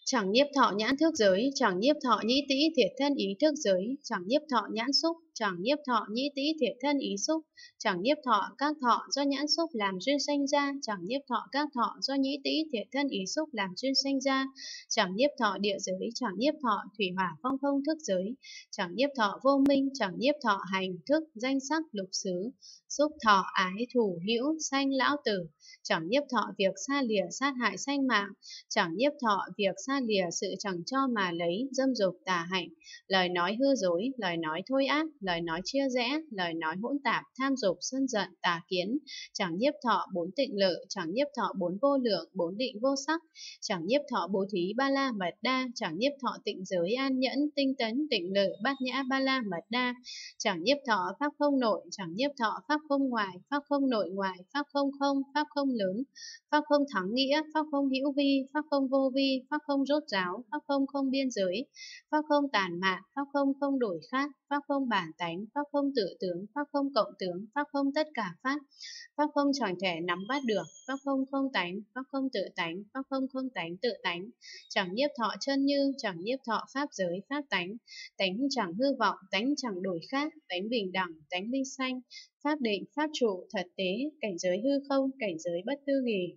Chẳng nhiếp thọ nhãn thức giới, chẳng nhiếp thọ nhĩ tĩ thiệt thân ý thức giới, chẳng nhiếp thọ nhãn xúc, chẳng nhiếp thọ nhĩ tĩ thiệt thân ý xúc, chẳng nhiếp thọ các thọ do nhãn xúc làm duyên sanh ra, chẳng nhiếp thọ các thọ do nhĩ tĩ thiệt thân ý xúc làm duyên sanh ra, chẳng nhiếp thọ địa giới, chẳng nhiếp thọ thủy hỏa phong không thức giới, chẳng nhiếp thọ vô minh, chẳng nhiếp thọ hành thức danh sắc lục xứ, xúc thọ ái thủ hữu sanh lão tử, chẳng nhiếp thọ việc xa lìa sát hại sanh mạng, chẳng nhiếp thọ việc xa lìa sự chẳng cho mà lấy, dâm dục tà hạnh, lời nói hư dối, lời nói thôi ác, lời nói chia rẽ, lời nói hỗn tạp, tham dục, sân giận, tà kiến, chẳng nhiếp thọ bốn tịnh lự, chẳng nhiếp thọ bốn vô lượng, bốn định vô sắc, chẳng nhiếp thọ bố thí ba la mật đa, chẳng nhiếp thọ tịnh giới an nhẫn, tinh tấn, tịnh lự, bát nhã ba la mật đa, chẳng nhiếp thọ pháp không nội, chẳng nhiếp thọ pháp không ngoại, pháp không nội ngoại, pháp không không, pháp không lớn, pháp không thắng nghĩa, pháp không hữu vi, pháp không vô vi, pháp không rốt ráo, pháp không không biên giới, pháp không tàn mạn, pháp không không đổi khác, pháp không bản tánh, pháp không tự tướng, pháp không cộng tướng, pháp không tất cả pháp, pháp không chẳng thể nắm bắt được, pháp không không tánh, pháp không tự tánh, pháp không không tánh tự tánh, chẳng nhiếp thọ chân như, chẳng nhiếp thọ pháp giới, pháp tánh, tánh chẳng hư vọng, tánh chẳng đổi khác, tánh bình đẳng, tánh ly sanh, pháp định, pháp trụ, thật tế, cảnh giới hư không, cảnh giới bất tư nghì.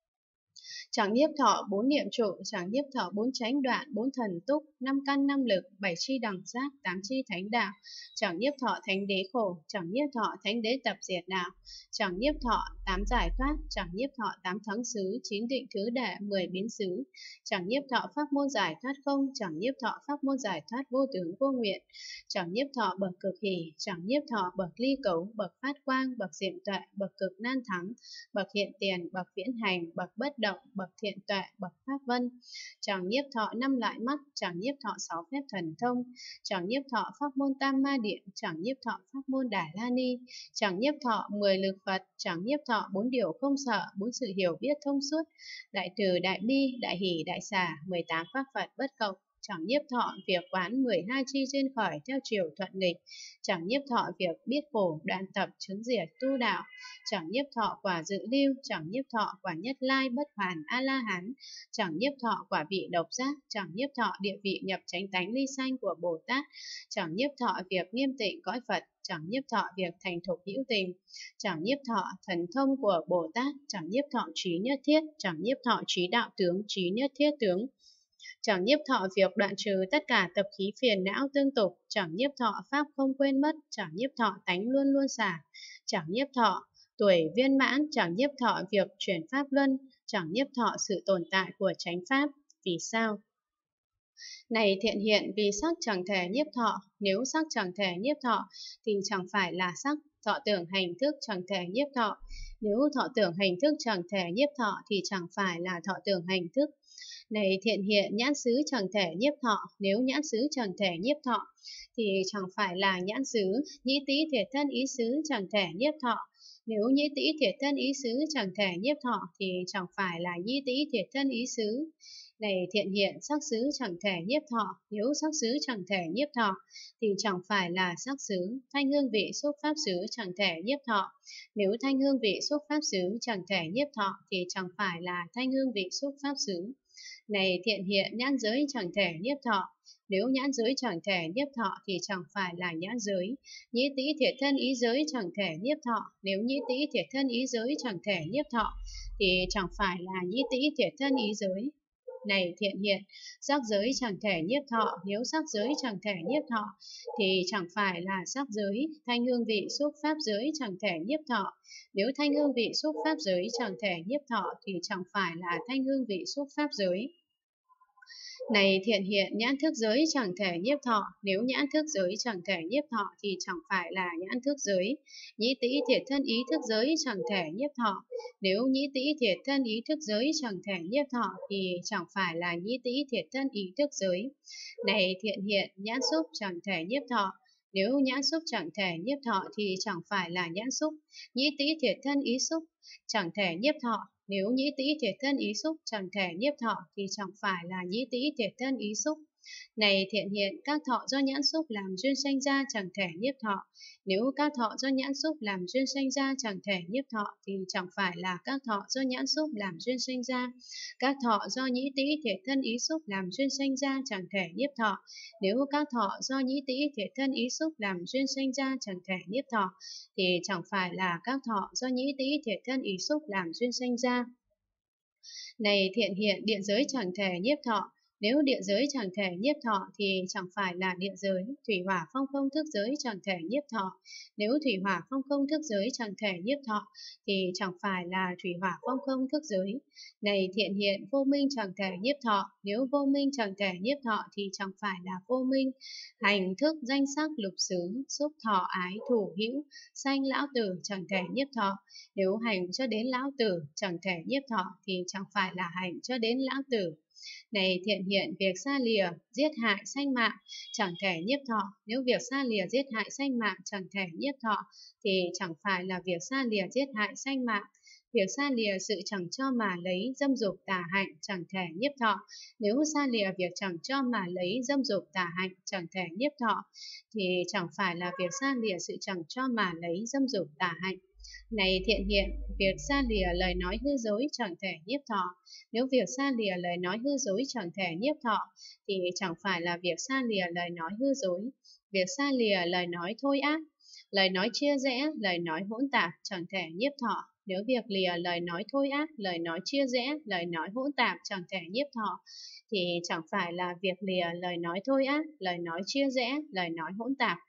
Chẳng nhiếp thọ bốn niệm trụ, chẳng nhiếp thọ bốn chánh đoạn, bốn thần túc, năm căn năm lực, bảy chi đẳng giác, tám chi thánh đạo, chẳng nhiếp thọ thánh đế khổ, chẳng nhiếp thọ thánh đế tập diệt đạo, chẳng nhiếp thọ tám giải thoát, chẳng nhiếp thọ tám thắng xứ, chín định thứ đệ, 10 biến xứ, chẳng nhiếp thọ pháp môn giải thoát không, chẳng nhiếp thọ pháp môn giải thoát vô tướng vô nguyện, chẳng nhiếp thọ bậc cực hỷ, chẳng nhiếp thọ bậc ly cấu, bậc phát quang, bậc diệm tuệ, bậc cực nan thắng, bậc hiện tiền, bậc viễn hành, bậc bất động, bậc thiện tuệ, bậc pháp vân, chẳng nhiếp thọ năm lại mắt, chẳng nhiếp thọ sáu phép thần thông, chẳng nhiếp thọ pháp môn tam ma điện, chẳng nhiếp thọ pháp môn đà la ni, chẳng nhiếp thọ 10 lực Phật, chẳng nhiếp thọ bốn điều không sợ, bốn sự hiểu biết thông suốt, đại từ đại bi, đại hỷ đại xả, 18 pháp Phật bất cộng, chẳng nhiếp thọ việc quán 12 chi duyên khởi theo chiều thuận nghịch, chẳng nhiếp thọ việc biết khổ đoạn tập chứng diệt tu đạo, chẳng nhiếp thọ quả dự lưu, chẳng nhiếp thọ quả nhất lai bất hoàn a la hán, chẳng nhiếp thọ quả vị độc giác, chẳng nhiếp thọ địa vị nhập chánh tánh ly sanh của Bồ Tát, chẳng nhiếp thọ việc nghiêm tịnh cõi Phật, chẳng nhiếp thọ việc thành thục hữu tình, chẳng nhiếp thọ thần thông của Bồ Tát, chẳng nhiếp thọ trí nhất thiết, chẳng nhiếp thọ trí đạo tướng, trí nhất thiết tướng, chẳng nhiếp thọ việc đoạn trừ tất cả tập khí phiền não tương tục, chẳng nhiếp thọ pháp không quên mất, chẳng nhiếp thọ tánh luôn luôn xả, chẳng nhiếp thọ tuổi viên mãn, chẳng nhiếp thọ việc chuyển pháp luân, chẳng nhiếp thọ sự tồn tại của chánh pháp. Vì sao? Này thiện hiện, vì sắc chẳng thể nhiếp thọ, nếu sắc chẳng thể nhiếp thọ thì chẳng phải là sắc, thọ tưởng hành thức chẳng thể nhiếp thọ, nếu thọ tưởng hành thức chẳng thể nhiếp thọ thì chẳng phải là thọ tưởng hành thức. Này thiện hiện, nhãn xứ chẳng thể nhiếp thọ, nếu nhãn xứ chẳng thể nhiếp thọ thì chẳng phải là nhãn xứ, nhĩ tĩ thiệt thân ý xứ chẳng thể nhiếp thọ, nếu nhĩ tĩ thiệt thân ý xứ chẳng thể nhiếp thọ thì chẳng phải là nhĩ tĩ thiệt thân ý xứ. Này thiện hiện, sắc xứ chẳng thể nhiếp thọ, nếu sắc xứ chẳng thể nhiếp thọ thì chẳng phải là sắc xứ. Thanh hương vị xúc pháp xứ chẳng thể nhiếp thọ, nếu thanh hương vị xúc pháp xứ chẳng thể nhiếp thọ thì chẳng phải là thanh hương vị xúc pháp xứ. Này thiện hiện, nhãn giới chẳng thể nhiếp thọ, nếu nhãn giới chẳng thể nhiếp thọ thì chẳng phải là nhãn giới. Nhĩ tĩ thiệt thân ý giới chẳng thể nhiếp thọ, nếu nhĩ tĩ thiệt thân ý giới chẳng thể nhiếp thọ thì chẳng phải là nhĩ tĩ thiệt thân ý giới. Này thiện hiện, sắc giới chẳng thể nhiếp thọ, nếu sắc giới chẳng thể nhiếp thọ thì chẳng phải là sắc giới. Thanh hương vị xúc pháp giới chẳng thể nhiếp thọ, nếu thanh hương vị xúc pháp giới chẳng thể nhiếp thọ thì chẳng phải là thanh hương vị xúc pháp giới. Này thiện hiện, nhãn thức giới chẳng thể nhiếp thọ, nếu nhãn thức giới chẳng thể nhiếp thọ thì chẳng phải là nhãn thức giới. Nhĩ tĩ thiệt thân ý thức giới chẳng thể nhiếp thọ, nếu nhĩ tĩ thiệt thân ý thức giới chẳng thể nhiếp thọ thì chẳng phải là nhĩ tĩ thiệt thân ý thức giới. Này thiện hiện, nhãn xúc chẳng thể nhiếp thọ, nếu nhãn xúc chẳng thể nhiếp thọ thì chẳng phải là nhãn xúc. Nhĩ tĩ thiệt thân ý xúc chẳng thể nhiếp thọ, nếu nhĩ tĩ thiệt thân ý xúc chẳng thể nhiếp thọ thì chẳng phải là nhĩ tĩ thiệt thân ý xúc. Này thiện hiện, các thọ do nhãn xúc làm duyên sanh ra chẳng thể nhiếp thọ. Nếu các thọ do nhãn xúc làm duyên sanh ra chẳng thể nhiếp thọ thì chẳng phải là các thọ do nhãn xúc làm duyên sanh ra. Các thọ do nhĩ tĩ thiệt thân ý xúc làm duyên sanh ra chẳng thể nhiếp thọ. Nếu các thọ do nhĩ tĩ thiệt thân ý xúc làm duyên sanh ra chẳng thể nhiếp thọ thì chẳng phải là các thọ do nhĩ tĩ thiệt thân ý xúc làm duyên sanh ra. Này thiện hiện, địa giới chẳng thể nhiếp thọ. Nếu địa giới chẳng thể nhiếp thọ thì chẳng phải là địa giới. Thủy hỏa phong không thức giới chẳng thể nhiếp thọ. Nếu thủy hỏa phong không thức giới chẳng thể nhiếp thọ thì chẳng phải là thủy hỏa phong không thức giới. Này thiện hiện, vô minh chẳng thể nhiếp thọ. Nếu vô minh chẳng thể nhiếp thọ thì chẳng phải là vô minh. Hành thức danh sắc lục xứ, xúc thọ ái thủ hữu, sanh lão tử chẳng thể nhiếp thọ. Nếu hành cho đến lão tử chẳng thể nhiếp thọ thì chẳng phải là hành cho đến lão tử. Này thiện hiện, việc xa lìa, giết hại sanh mạng chẳng thể nhiếp thọ. Nếu việc xa lìa giết hại sanh mạng chẳng thể nhiếp thọ thì chẳng phải là việc xa lìa giết hại sanh mạng. Việc xa lìa sự chẳng cho mà lấy dâm dục tà hạnh chẳng thể nhiếp thọ. Nếu xa lìa việc chẳng cho mà lấy dâm dục tà hạnh chẳng thể nhiếp thọ thì chẳng phải là việc xa lìa sự chẳng cho mà lấy dâm dục tà hạnh. Này thiện hiện, việc xa lìa lời nói hư dối chẳng thể nhiếp thọ. Nếu việc xa lìa lời nói hư dối chẳng thể nhiếp thọ thì chẳng phải là việc xa lìa lời nói hư dối. Việc xa lìa lời nói thôi ác, lời nói chia rẽ, lời nói hỗn tạp chẳng thể nhiếp thọ. Nếu việc lìa lời nói thôi ác, lời nói chia rẽ, lời nói hỗn tạp chẳng thể nhiếp thọ thì chẳng phải là việc lìa lời nói thôi ác, lời nói chia rẽ, lời nói hỗn tạp.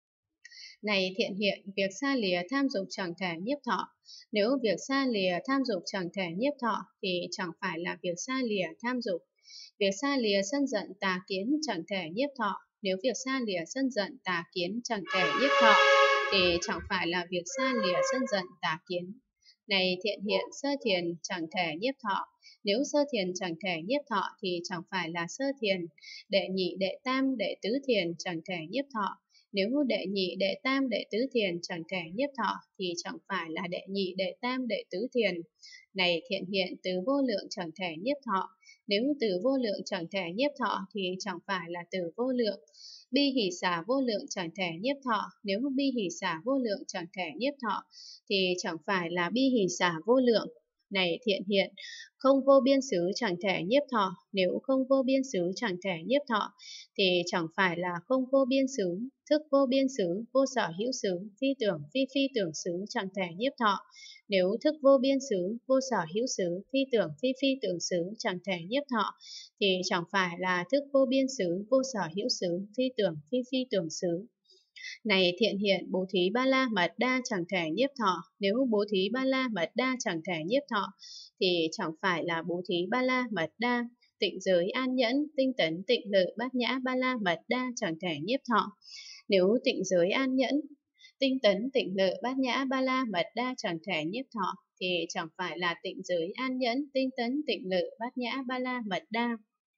Này thiện hiện, việc xa lìa tham dục chẳng thể nhiếp thọ. Nếu việc xa lìa tham dục chẳng thể nhiếp thọ thì chẳng phải là việc xa lìa tham dục. Việc xa lìa sân giận tà kiến chẳng thể nhiếp thọ. Nếu việc xa lìa sân giận tà kiến chẳng thể nhiếp thọ thì chẳng phải là việc xa lìa sân giận tà kiến. Này thiện hiện, sơ thiền chẳng thể nhiếp thọ. Nếu sơ thiền chẳng thể nhiếp thọ thì chẳng phải là sơ thiền. Đệ nhị, đệ tam, đệ tứ thiền chẳng thể nhiếp thọ. Nếu đệ nhị, đệ tam, đệ tứ thiền chẳng thể nhiếp thọ thì chẳng phải là đệ nhị, đệ tam, đệ tứ thiền. Này thiện hiện, từ vô lượng chẳng thể nhiếp thọ. Nếu từ vô lượng chẳng thể nhiếp thọ thì chẳng phải là từ vô lượng. Bi hỷ xả vô lượng chẳng thể nhiếp thọ. Nếu bi hỷ xả vô lượng chẳng thể nhiếp thọ thì chẳng phải là bi hỷ xả vô lượng. Này thiện hiện, không vô biên xứ chẳng thể nhiếp thọ. Nếu không vô biên xứ chẳng thể nhiếp thọ thì chẳng phải là không vô biên xứ. Thức vô biên xứ, vô sở hữu xứ, phi tưởng phi phi tưởng xứ chẳng thể nhiếp thọ. Nếu thức vô biên xứ, vô sở hữu xứ, phi tưởng phi phi tưởng xứ chẳng thể nhiếp thọ thì chẳng phải là thức vô biên xứ, vô sở hữu xứ, phi tưởng phi phi tưởng xứ. Này thiện hiện, bố thí ba la mật đa chẳng thể nhiếp thọ. Nếu bố thí ba la mật đa chẳng thể nhiếp thọ thì chẳng phải là bố thí ba la mật đa. Tịnh giới an nhẫn, tinh tấn, tịnh lự, bát nhã ba la mật đa chẳng thể nhiếp thọ. Nếu tịnh giới an nhẫn, tinh tấn, tịnh lự, bát nhã ba la mật đa chẳng thể nhiếp thọ thì chẳng phải là tịnh giới an nhẫn, tinh tấn, tịnh lự, bát nhã ba la mật đa.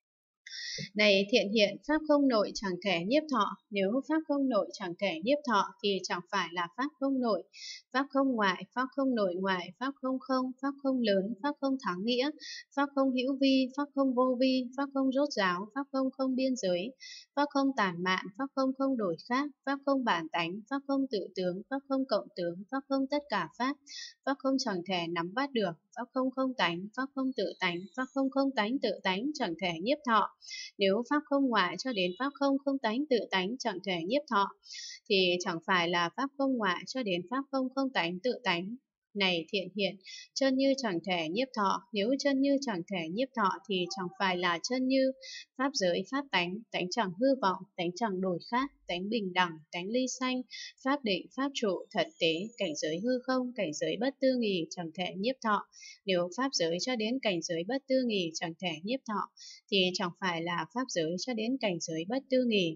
Này thiện hiện, pháp không nội chẳng thể nhiếp thọ. Nếu pháp không nội chẳng thể nhiếp thọ thì chẳng phải là pháp không nội. Pháp không ngoại, pháp không nội ngoại, pháp không không, pháp không lớn, pháp không thắng nghĩa, pháp không hữu vi, pháp không vô vi, pháp không rốt ráo, pháp không không biên giới, pháp không tản mạn, pháp không không đổi khác, pháp không bản tánh, pháp không tự tướng, pháp không cộng tướng, pháp không tất cả pháp, pháp không chẳng thể nắm bắt được, pháp không không tánh, pháp không tự tánh, pháp không không tánh tự tánh chẳng thể nhiếp thọ. Nếu pháp không ngoại cho đến pháp không không tánh tự tánh chẳng thể nhiếp thọ thì chẳng phải là pháp không ngoại cho đến pháp không không tánh tự tánh. Này thiện hiện, chân như chẳng thể nhiếp thọ. Nếu chân như chẳng thể nhiếp thọ thì chẳng phải là chân như. Pháp giới, pháp tánh, tánh chẳng hư vọng, tánh chẳng đổi khác, tánh bình đẳng, tánh ly sanh, pháp định, pháp trụ, thật tế, cảnh giới hư không, cảnh giới bất tư nghì chẳng thể nhiếp thọ. Nếu pháp giới cho đến cảnh giới bất tư nghì chẳng thể nhiếp thọ thì chẳng phải là pháp giới cho đến cảnh giới bất tư nghì.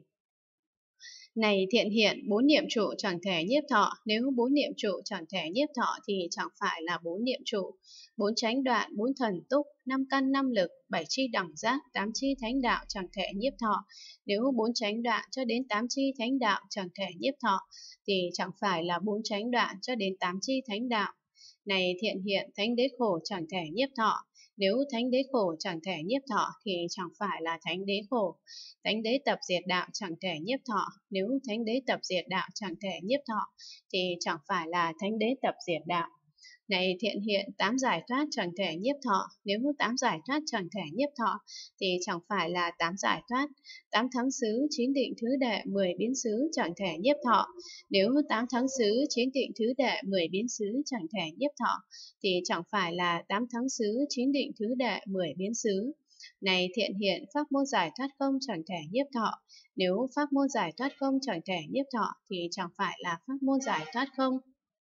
Này thiện hiện, bốn niệm trụ chẳng thể nhiếp thọ. Nếu bốn niệm trụ chẳng thể nhiếp thọ thì chẳng phải là bốn niệm trụ. Bốn chánh đoạn, bốn thần túc, năm căn năm lực, bảy chi đẳng giác, tám chi thánh đạo chẳng thể nhiếp thọ. Nếu bốn chánh đoạn cho đến tám chi thánh đạo chẳng thể nhiếp thọ thì chẳng phải là bốn chánh đoạn cho đến tám chi thánh đạo. Này thiện hiện, thánh đế khổ chẳng thể nhiếp thọ. Nếu thánh đế khổ chẳng thể nhiếp thọ thì chẳng phải là thánh đế khổ. Thánh đế tập diệt đạo chẳng thể nhiếp thọ. Nếu thánh đế tập diệt đạo chẳng thể nhiếp thọ thì chẳng phải là thánh đế tập diệt đạo. Này thiện hiện, tám giải thoát chẳng thể nhiếp thọ. Nếu tám giải thoát chẳng thể nhiếp thọ thì chẳng phải là tám giải thoát. Tám thắng xứ, chín định thứ đệ, 10 biến xứ chẳng thể nhiếp thọ. Nếu tám thắng xứ, chín định thứ đệ, 10 biến xứ chẳng thể nhiếp thọ thì chẳng phải là tám thắng xứ, chín định thứ đệ, 10 biến xứ. Này thiện hiện, pháp môn giải thoát không chẳng thể nhiếp thọ. Nếu pháp môn giải thoát không chẳng thể nhiếp thọ thì chẳng phải là pháp môn giải thoát không.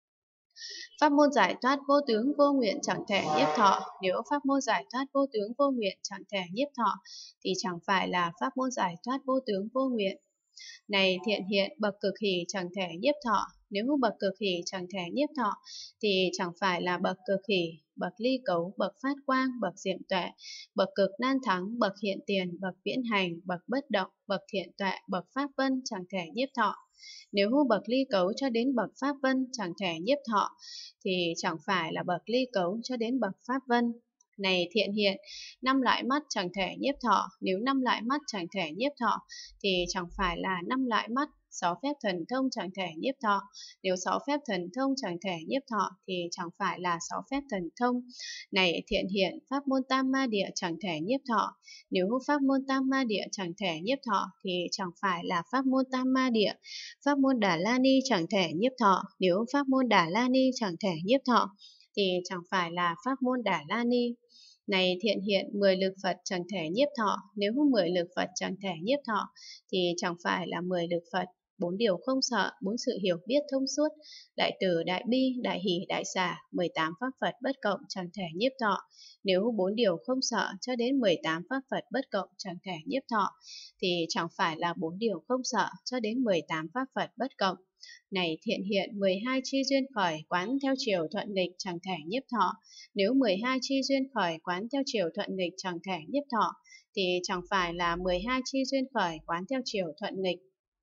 Pháp môn giải thoát vô tướng vô nguyện chẳng thể nhiếp thọ. Nếu pháp môn giải thoát vô tướng vô nguyện chẳng thể nhiếp thọ thì chẳng phải là pháp môn giải thoát vô tướng vô nguyện. Này thiện hiện, bậc cực hỷ chẳng thể nhiếp thọ. Nếu bậc cực hỷ chẳng thể nhiếp thọ thì chẳng phải là bậc cực hỷ, bậc ly cấu, bậc phát quang, bậc diệm tuệ, bậc cực nan thắng, bậc hiện tiền, bậc viễn hành, bậc bất động, bậc thiện tuệ, bậc pháp vân chẳng thể nhiếp thọ. Nếu bậc ly cấu cho đến bậc pháp vân chẳng thể nhiếp thọ thì chẳng phải là bậc ly cấu cho đến bậc pháp vân. Này thiện hiện, 5 loại mắt chẳng thể nhiếp thọ. Nếu 5 loại mắt chẳng thể nhiếp thọ thì chẳng phải là 5 loại mắt. 6 phép thần thông chẳng thể nhiếp thọ. Nếu 6 phép thần thông chẳng thể nhiếp thọ thì chẳng phải là 6 phép thần thông. Này thiện hiện, pháp môn tam ma địa chẳng thể nhiếp thọ. Nếu pháp môn tam ma địa chẳng thể nhiếp thọ thì chẳng phải là pháp môn tam ma địa. Pháp môn Đà La Ni chẳng thể nhiếp thọ. Nếu pháp môn Đà La Ni chẳng thể nhiếp thọ thì chẳng phải là pháp môn Đà La Ni. Này thiện hiện, 10 lực Phật chẳng thể nhiếp thọ. Nếu 10 lực Phật chẳng thể nhiếp thọ thì chẳng phải là 10 lực Phật. 4 điều không sợ, 4 sự hiểu biết thông suốt, đại từ, đại bi, đại hỷ, đại xả, 18 pháp Phật bất cộng chẳng thể nhiếp thọ. Nếu 4 điều không sợ cho đến 18 pháp Phật bất cộng chẳng thể nhiếp thọ thì chẳng phải là 4 điều không sợ cho đến 18 pháp Phật bất cộng. Này thiện hiện, 12 chi duyên khởi quán theo chiều thuận nghịch chẳng thể nhiếp thọ. Nếu 12 chi duyên khởi quán theo chiều thuận nghịch chẳng thể nhiếp thọ thì chẳng phải là 12 chi duyên khởi quán theo chiều thuận nghịch.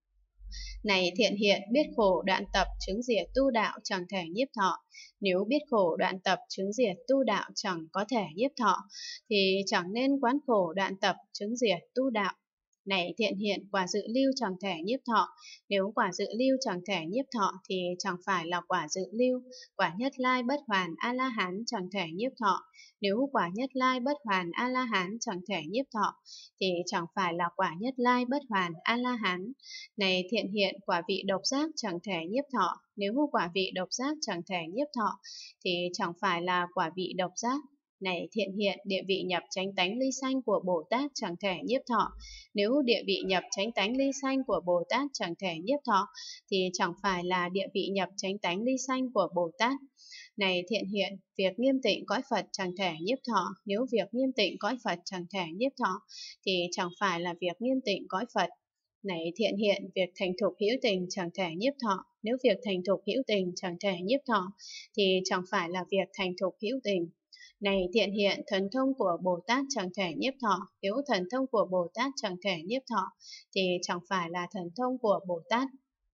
Này thiện hiện, biết khổ đoạn tập chứng diệt tu đạo chẳng thể nhiếp thọ. Nếu biết khổ đoạn tập chứng diệt tu đạo chẳng có thể nhiếp thọ thì chẳng nên quán khổ đoạn tập chứng diệt tu đạo. Này thiện hiện, quả dự lưu chẳng thể nhiếp thọ. Nếu quả dự lưu chẳng thể nhiếp thọ thì chẳng phải là quả dự lưu. Quả nhất lai bất hoàn A-la-hán chẳng thể nhiếp thọ. Nếu quả nhất lai bất hoàn A-la-hán chẳng thể nhiếp thọ thì chẳng phải là quả nhất lai bất hoàn A-la-hán. Này thiện hiện, quả vị độc giác chẳng thể nhiếp thọ. Nếu quả vị độc giác chẳng thể nhiếp thọ thì chẳng phải là quả vị độc giác. Này thiện hiện, địa vị nhập chánh tánh ly sanh của Bồ Tát chẳng thể nhiếp thọ. Nếu địa vị nhập chánh tánh ly sanh của Bồ Tát chẳng thể nhiếp thọ thì chẳng phải là địa vị nhập chánh tánh ly sanh của Bồ Tát. Này thiện hiện, việc nghiêm tịnh cõi Phật chẳng thể nhiếp thọ. Nếu việc nghiêm tịnh cõi Phật chẳng thể nhiếp thọ thì chẳng phải là việc nghiêm tịnh cõi Phật. Này thiện hiện, việc thành thục hữu tình chẳng thể nhiếp thọ. Nếu việc thành thục hữu tình chẳng thể nhiếp thọ thì chẳng phải là việc thành thục hữu tình. Này thiện hiện, thần thông của Bồ Tát chẳng thể nhiếp thọ. Nếu thần thông của Bồ Tát chẳng thể nhiếp thọ thì chẳng phải là thần thông của Bồ Tát.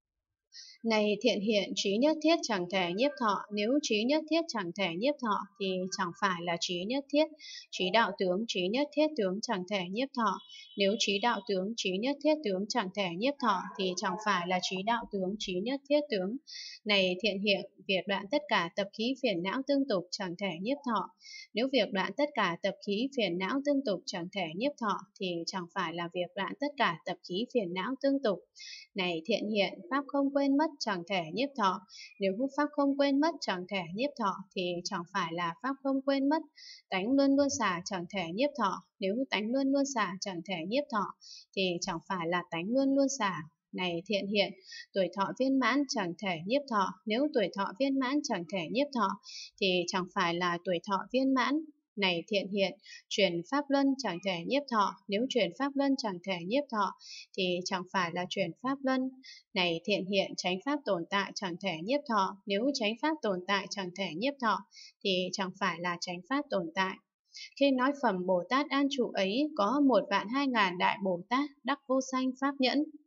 Này thiện hiện, trí nhất thiết chẳng thể nhiếp thọ. Nếu trí nhất thiết chẳng thể nhiếp thọ thì chẳng phải là trí nhất thiết. Trí đạo tướng, trí nhất thiết tướng chẳng thể nhiếp thọ. Nếu trí đạo tướng, trí nhất thiết tướng chẳng thể nhiếp thọ thì chẳng phải là trí đạo tướng, trí nhất thiết tướng. Này thiện hiện, việc đoạn tất cả tập khí phiền não tương tục chẳng thể nhiếp thọ. Nếu việc đoạn tất cả tập khí phiền não tương tục chẳng thể nhiếp thọ thì chẳng phải là việc đoạn tất cả tập khí phiền não tương tục. Này thiện hiện, pháp không quên mất chẳng thể nhiếp thọ. Nếu pháp không quên mất chẳng thể nhiếp thọ thì chẳng phải là pháp không quên mất. Tánh luôn luôn xả chẳng thể nhiếp thọ. Nếu tánh luôn luôn xả chẳng thể nhiếp thọ thì chẳng phải là tánh luôn luôn xả. Này thiện hiện, tuổi thọ viên mãn chẳng thể nhiếp thọ. Nếu tuổi thọ viên mãn chẳng thể nhiếp thọ thì chẳng phải là tuổi thọ viên mãn. Này thiện hiện, truyền pháp luân chẳng thể nhiếp thọ. Nếu truyền pháp luân chẳng thể nhiếp thọ thì chẳng phải là truyền pháp luân. Này thiện hiện, chánh pháp tồn tại chẳng thể nhiếp thọ. Nếu chánh pháp tồn tại chẳng thể nhiếp thọ thì chẳng phải là chánh pháp tồn tại. Khi nói phẩm Bồ Tát an trụ ấy, có 1.200.000 đại Bồ Tát đắc vô sanh pháp nhẫn.